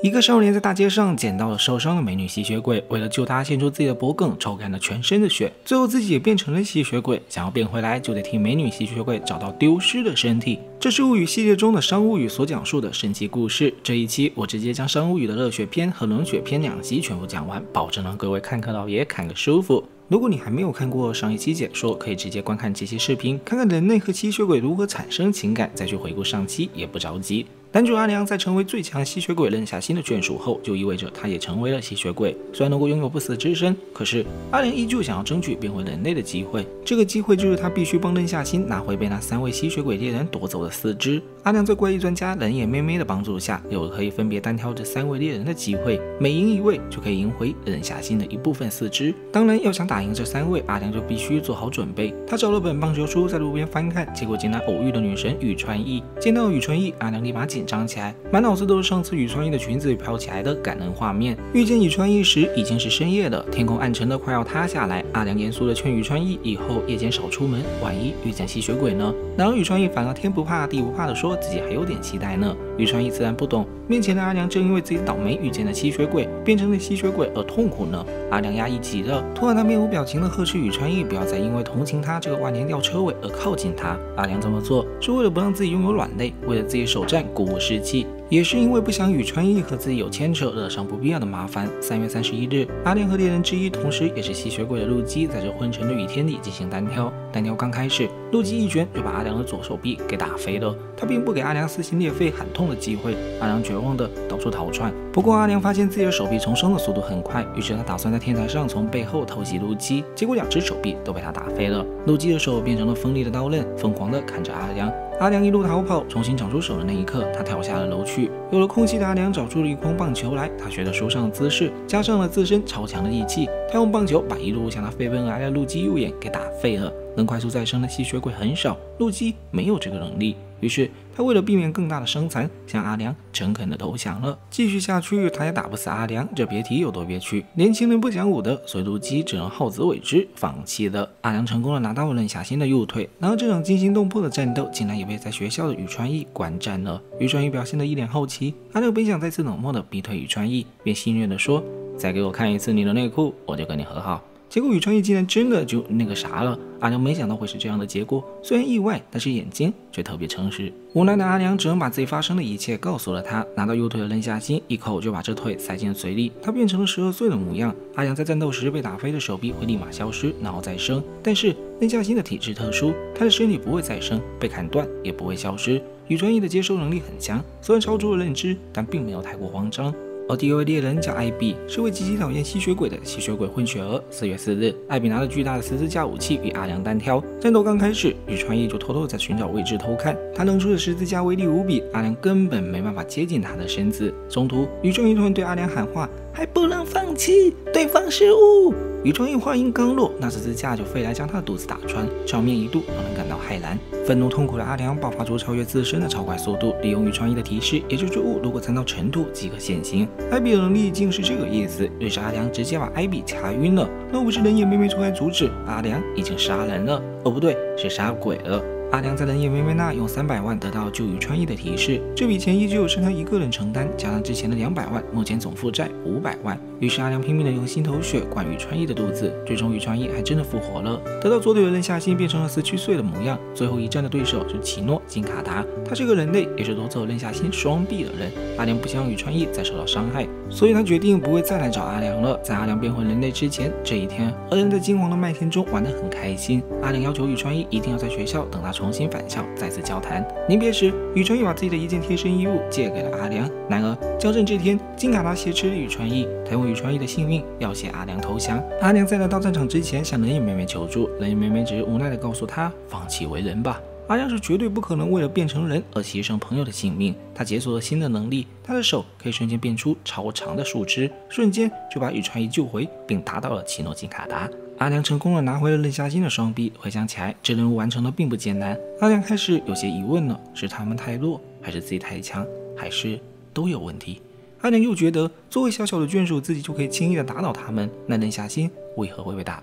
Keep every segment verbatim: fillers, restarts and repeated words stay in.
一个少年在大街上捡到了受伤的美女吸血鬼，为了救她，献出自己的脖梗，抽干了全身的血，最后自己也变成了吸血鬼。想要变回来，就得替美女吸血鬼找到丢失的身体。这是物语系列中的商物语所讲述的神奇故事。这一期我直接将商物语的热血篇和冷血篇两集全部讲完，保证让各位看客老爷看个舒服。如果你还没有看过上一期解说，可以直接观看这期视频，看看人类和吸血鬼如何产生情感，再去回顾上期也不着急。男主阿良在成为最强吸血鬼刃下心的眷属后，就意味着他也成为了吸血鬼。虽然能够拥有不死之身，可是阿良依旧想要争取变回人类的机会。这个机会就是他必须帮刃下心拿回被那三位吸血鬼猎人夺走的四肢。阿良在怪异专家冷眼妹妹的帮助下，有了可以分别单挑这三位猎人的机会，每赢一位就可以赢回刃下心的一部分四肢。当然，要想打赢这三位，阿良就必须做好准备。他找了本棒球书在路边翻看，结果竟然偶遇了女神宇川义。见到宇川义，阿良立马紧张起来，满脑子都是上次宇川义的裙子飘起来的感人画面。遇见宇川义时已经是深夜了，天空暗沉的快要塌下来。阿良严肃地劝宇川义以后夜间少出门，万一遇见吸血鬼呢？然而宇川义反而天不怕地不怕地说自己还有点期待呢。宇川义自然不懂，面前的阿良正因为自己倒霉遇见了吸血鬼，变成了吸血鬼而痛苦呢。阿良压抑极了，突然他面无表情地呵斥宇川义不要再因为同情他这个万年吊车尾而靠近他。阿良这么做是为了不让自己拥有软肋，为了自己首战鼓舞士气，也是因为不想宇川义和自己有牵扯，惹上不必要的麻烦。三月三十一日，阿良和猎人之一，同时也是吸血鬼的陆基，在这昏沉的雨天里进行单挑。单挑刚开始，陆基一拳就把阿良的左手臂给打飞了，他并不给阿良撕心裂肺喊痛的机会。阿良绝望的到处逃窜，不过阿良发现自己的手臂重生的速度很快，于是他打算在天台上从背后偷袭陆基，结果两只手臂都被他打飞了。陆基的手变成了锋利的刀刃，疯狂的看着阿良。阿良一路逃跑，重新长出手的那一刻，他跳下了楼去。有了空气的阿良找出了一筐棒球来，他学了书上的姿势，加上了自身超强的力气，他用棒球把一路向他飞奔而来的陆基右眼给打废了。能快速再生的吸血鬼很少，陆基没有这个能力，于是他为了避免更大的伤残，向阿良诚恳的投降了。继续下去，他也打不死阿良，这别提有多憋屈。年轻人不讲武德，所以陆基只能好自为之，放弃了。阿良成功的拿到了刃下心的右腿，然而这场惊心动魄的战斗，竟然也被在学校的宇川义观战了。宇川义表现得一脸好奇，阿良本想再次冷漠的逼退宇川义，便戏谑的说：“再给我看一次你的内裤，我就跟你和好。”结果宇川义竟然真的就那个啥了，阿良没想到会是这样的结果，虽然意外，但是眼睛却特别诚实。无奈的阿良只能把自己发生的一切告诉了他，拿到右腿的刃下心，一口就把这腿塞进了嘴里，他变成了十二岁的模样。阿良在战斗时被打飞的手臂会立马消失，然后再生，但是刃下心的体质特殊，他的身体不会再生，被砍断也不会消失。宇川义的接收能力很强，虽然超出了认知，但并没有太过慌张。而第一位猎人叫艾比，是位极其讨厌吸血鬼的吸血鬼混血儿。四月四日，艾比拿着巨大的十字架武器与阿良单挑。战斗刚开始，宇川义就偷偷在寻找位置偷看，他扔出的十字架威力无比，阿良根本没办法接近他的身子。中途，宇川义突然对阿良喊话：“还不能放弃，对方失误。”宇川义话音刚落，那十字架就飞来将他的肚子打穿，场面一度让人感到骇然。愤怒痛苦的阿良爆发出超越自身的超快速度，利用宇川义的提示，也就是物如果残到尘土即可现形。艾比的能力竟是这个意思，于是阿良直接把艾比掐晕了。若不是冷眼妹妹出来阻止，阿良已经杀人了，哦不对，是杀鬼了。阿良在冷眼妹妹那用三百万得到救宇川义的提示，这笔钱依旧是他一个人承担，加上之前的两百万，目前总负债五百万。于是阿良拼命的用心头血灌宇川义的肚子，最终宇川义还真的复活了，得到左腿的刃下心变成了四驱岁的模样。最后一战的对手是奇诺金卡达，他是个人类，也是夺走刃下心双臂的人。阿良不想让宇川义再受到伤害，所以他决定不会再来找阿良了。在阿良变回人类之前，这一天，二人在金黄的麦田中玩得很开心。阿良要求宇川义一定要在学校等他重新返校再次交谈。临别时，宇川义把自己的一件贴身衣物借给了阿良。然而交战这天，金卡达挟持了宇川义，他用宇川义的性命要挟阿良投降。阿良在来到战场之前向冷眼妹妹求助，冷眼妹妹只是无奈地告诉他放弃为人吧。阿良是绝对不可能为了变成人而牺牲朋友的性命。他解锁了新的能力，他的手可以瞬间变出超长的树枝，瞬间就把宇川义救回，并打倒了奇诺金卡达。阿良成功的拿回了刃下心的双臂，回想起来，这任务完成的并不艰难。阿良开始有些疑问了，是他们太弱，还是自己太强，还是都有问题？阿良又觉得，作为小小的眷属，自己就可以轻易的打倒他们，那刃下心为何会被打败？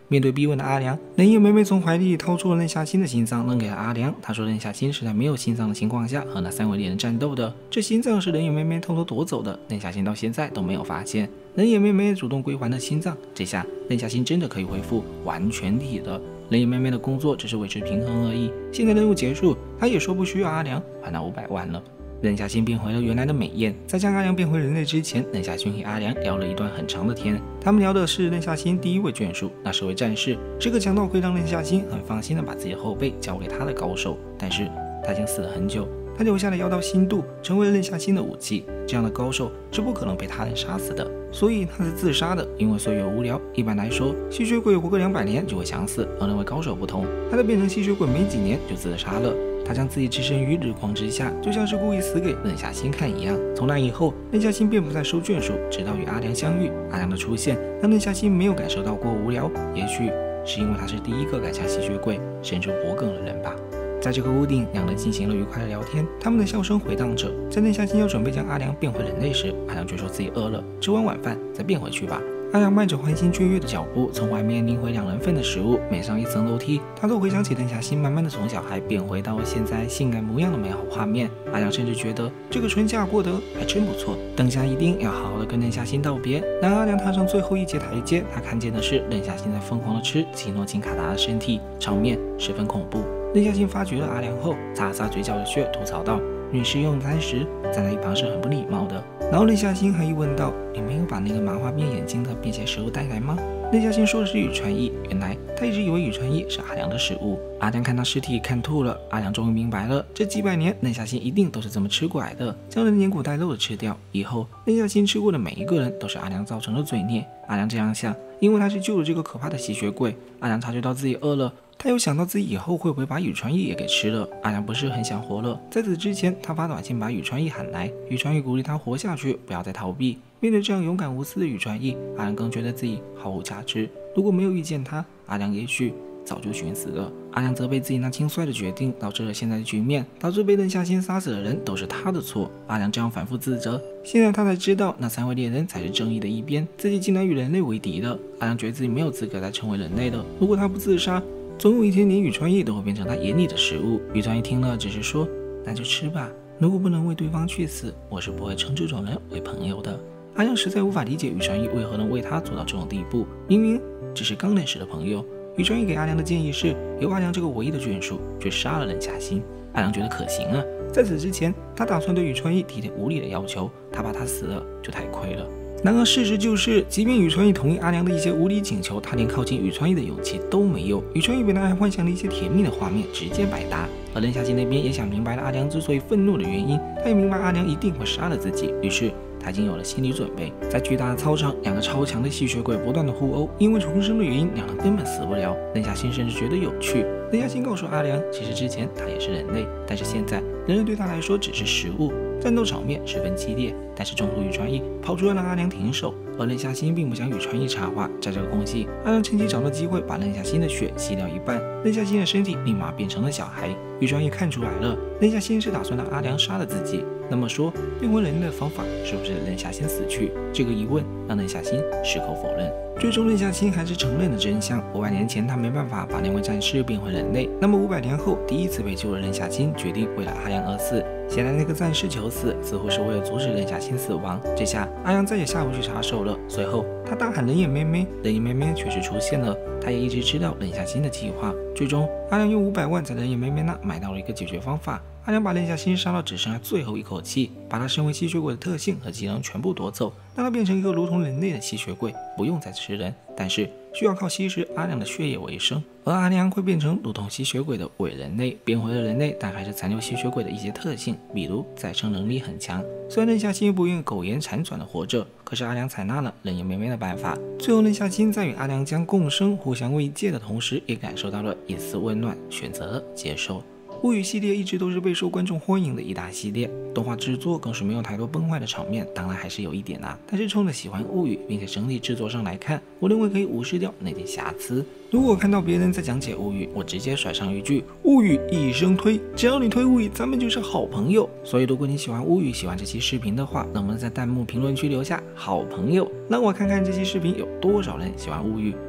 面对逼问的阿良，冷眼妹妹从怀里掏出了任夏欣的心脏扔给了阿良。她说任夏欣是在没有心脏的情况下和那三位猎人战斗的，这心脏是冷眼妹妹偷偷夺走的，任夏欣到现在都没有发现。冷眼妹妹主动归还了心脏，这下任夏欣真的可以恢复完全体了。冷眼妹妹的工作只是维持平衡而已，现在任务结束，她也说不需要阿良还那五百万了。任夏欣变回了原来的美艳，在将阿良变回人类之前，任夏欣与阿良聊了一段很长的天。他们聊的是任夏欣第一位眷属，那是位战士，是个强到会让任夏欣很放心的把自己的后背交给他的高手。但是他已经死了很久，他留下的妖刀心度成为了任夏欣的武器。这样的高手是不可能被他人杀死的，所以他是自杀的。因为岁月无聊，一般来说，吸血鬼活个两百年就会想死，而那位高手不同，他在变成吸血鬼没几年就自杀了。他将自己置身于日光之下，就像是故意死给任夏欣看一样。从那以后，任夏欣便不再收眷属，直到与阿良相遇。阿良的出现让任夏欣没有感受到过无聊，也许是因为他是第一个敢向吸血鬼伸出脖梗的人吧。在这个屋顶，两人进行了愉快的聊天，他们的笑声回荡着。在任夏欣要准备将阿良变回人类时，阿良却说自己饿了，吃完晚饭再变回去吧。阿良迈着欢欣雀跃的脚步从外面拎回两人份的食物，每上一层楼梯，他都回想起任夏欣慢慢的从小孩变回到现在性感模样的美好画面。阿良甚至觉得这个春假过得还真不错，等下一定要好好的跟任夏欣道别。当阿良踏上最后一节台阶，他看见的是任夏欣在疯狂的吃奇诺金卡达的身体，场面十分恐怖。任夏欣发觉了阿良后，擦了擦嘴角的血，吐槽道：“女士用餐时站在一旁是很不礼貌的。”然后任夏欣还一问道：“你没有把那个麻花变眼睛的便携食物带来吗？”任夏欣说的是宇川义，原来他一直以为宇川义是阿良的食物。阿良看他尸体看吐了，阿良终于明白了，这几百年任夏欣一定都是这么吃过来的，将人连骨带肉的吃掉，以后任夏欣吃过的每一个人都是阿良造成的罪孽。阿良这样想，因为他是救了这个可怕的吸血鬼。阿良察觉到自己饿了，他又想到自己以后会不会把宇川义也给吃了。阿良不是很想活了，在此之前，他发短信把宇川义喊来，宇川义鼓励他活下去，不要再逃避。面对这样勇敢无私的宇川义，阿良更觉得自己毫无价值。如果没有遇见他，阿良也许早就寻死了。阿良责备自己那轻率的决定导致了现在的局面，导致被任夏欣杀死的人都是他的错。阿良这样反复自责，现在他才知道那三位猎人才是正义的一边，自己竟然与人类为敌了。阿良觉得自己没有资格再成为人类了。如果他不自杀，总有一天连宇川义都会变成他眼里的食物。宇川义听了只是说：“那就吃吧，如果不能为对方去死，我是不会称这种人为朋友的。”阿良实在无法理解宇川义为何能为他做到这种地步，明明只是刚认识的朋友。宇川义给阿良的建议是由阿良这个唯一的眷属去杀了任夏欣。阿良觉得可行啊，在此之前他打算对宇川义提点无理的要求，他怕他死了就太亏了。然而事实就是，即便宇川义同意阿良的一些无理请求，他连靠近宇川义的勇气都没有。宇川义本来还幻想了一些甜蜜的画面，直接百搭。而任夏欣那边也想明白了阿良之所以愤怒的原因，他也明白阿良一定会杀了自己，于是他已经有了心理准备。在巨大的操场，两个超强的吸血鬼不断的互殴，因为重生的原因，两人根本死不了。任夏欣甚至觉得有趣。任夏欣告诉阿良，其实之前他也是人类，但是现在人类对他来说只是食物。战斗场面十分激烈，但是中途宇川义跑出来让阿良停手，而任夏欣并不想宇川义插话。在这个空隙，阿良趁机找到机会把任夏欣的血吸掉一半，任夏欣的身体立马变成了小孩。宇川义看出来了，任夏欣是打算让阿良杀了自己。那么说，变回人类的方法是不是任夏欣死去？这个疑问让任夏欣矢口否认。最终任夏欣还是承认了真相，五百年前他没办法把那位战士变回人类，那么五百年后第一次被救的任夏欣决定为了阿良而死。显然那个战士求死似乎是为了阻止任夏欣死亡，这下阿良再也下不去插手了。随后他大喊人眼妹妹，人眼妹妹确实出现了，他也一直知道任夏欣的计划。最终阿良用五百万在人眼妹妹那买到了一个解决方法，阿良把任夏欣杀到只剩下最后一口气，把他身为吸血鬼的特性和技能全部夺走，让他变成一个如同人类的吸血鬼，不用再吃人，但是需要靠吸食阿良的血液为生。而阿良会变成如同吸血鬼的伪人类，变回了人类，但还是残留吸血鬼的一些特性，比如再生能力很强。虽然任夏欣不愿苟延残喘的活着，可是阿良采纳了人眼妹妹的办法。最后任夏欣在与阿良将共生互相慰藉的同时，也感受到了一丝温暖，选择了接受。物语系列一直都是备受观众欢迎的一大系列，动画制作更是没有太多崩坏的场面，当然还是有一点啊，但是冲着喜欢物语并且整体制作上来看，我认为可以无视掉那点瑕疵。如果看到别人在讲解物语，我直接甩上一句物语一生推，只要你推物语，咱们就是好朋友。所以如果你喜欢物语，喜欢这期视频的话，能不能在弹幕评论区留下好朋友，让我看看这期视频有多少人喜欢物语。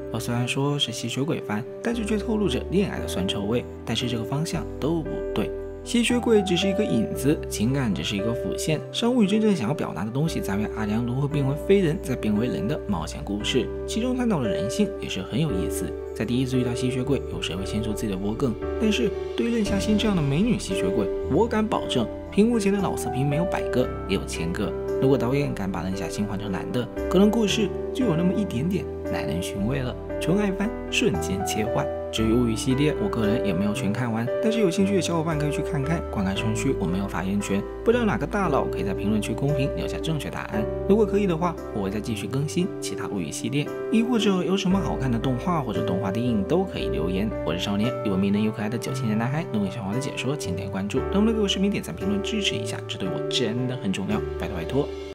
而虽然说是吸血鬼番，但是却透露着恋爱的酸臭味，但是这个方向都不对。吸血鬼只是一个引子，情感只是一个辅线。上物语真正想要表达的东西在于阿良如何变为非人，再变为人的冒险故事，其中探讨的人性也是很有意思。在第一次遇到吸血鬼，有谁会献出自己的脖梗？但是对于任夏欣这样的美女吸血鬼，我敢保证，屏幕前的老色批没有百个，也有千个。如果导演敢把任夏欣换成男的，可能故事就有那么一点点耐人寻味了。纯爱番瞬间切换。至于物语系列，我个人也没有全看完，但是有兴趣的小伙伴可以去看看。观看顺序我没有发言权，不知道哪个大佬可以在评论区公屏留下正确答案。如果可以的话，我会再继续更新其他物语系列，亦或者有什么好看的动画或者动画电影都可以留言。我是少年，又文明人又可爱的九七年男孩，认为小黄的解说，请点关注，能不能给我视频点赞评论支持一下？这对我真的很重要，拜托拜托。